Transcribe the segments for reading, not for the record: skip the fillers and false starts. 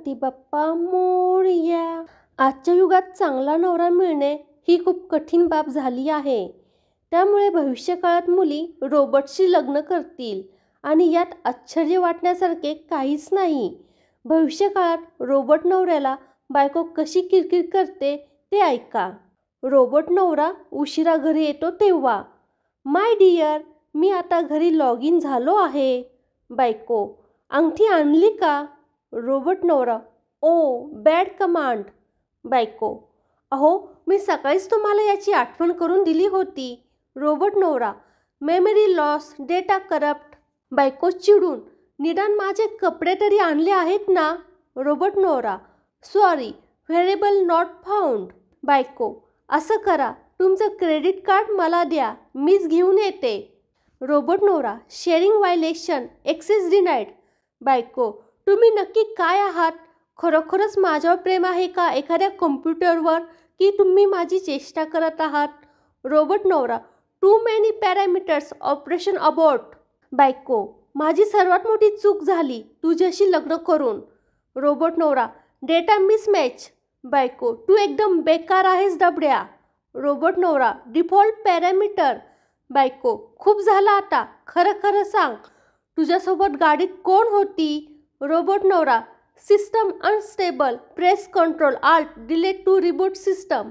गणपती बाप्पा मोरया। आजच्या युगात चांगला नवरा मिळणे ही खूप कठीण बाब झाली आहे। त्यामुळे भविष्यकाळात मुली रोबोटशी लग्न करतील आणि यात आश्चर्य वाटण्यासारखे काहीच नाही। भविष्यकाळात रोबोट नवऱ्याला बायको कशी किरकिर करते ते ऐका। रोबोट नवरा उशिरा घरी येतो तेव्हा, माय डिअर मी आता घरी लॉग इन झालो आहे। बायको, अंगठी आणली का? रोबोट नवरा, ओ बॅड कमांड। बायको, अहो मी सकाळीच तुम्हाला याची आठवण करून दिली होती। रोबोट नवरा, मेमरी लॉस, डेटा करप्ट। बायको चिडून, निदान माझे कपडे तरी आणले आहेत ना? रोबोट नवरा, सॉरी व्हेरिएबल नॉट फाउंड। बायको, असं करा तुमचं क्रेडिट कार्ड मला द्या, मीच घेऊन येते। रोबोट नवरा, शेअरिंग व्हायलेशन, एक्सेस डिनाईड। बायको, तुम्ही नक्की काय आहात? खरोखरच माझ्यावर प्रेम आहे का एखाद्या कम्प्युटरवर, की तुम्ही माझी चेष्टा करत आहात? रोबोट नवरा, too many parameters, operation abort. बायको, माझी सर्वात मोठी चूक झाली तुझ्याशी लग्न करून। रोबोट नवरा, डेटा मिसमॅच। बायको, तू एकदम बेकार आहेस डबड्या। रोबोट नवरा, डिफॉल्ट पॅरामीटर। बायको, खूप झालं आता, खरं खरं सांग तुझ्यासोबत गाडीत कोण होती? रोबोट नवरा, system unstable, press control alt delete to reboot system.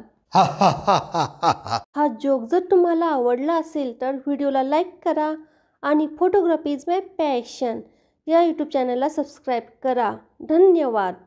हा जोक जर तुम्हाला आवडला असेल तर व्हिडिओला लाईक करा आणि फोटोग्राफी इज माय पॅशन या यूट्यूब चॅनलला सबस्क्राईब करा। धन्यवाद।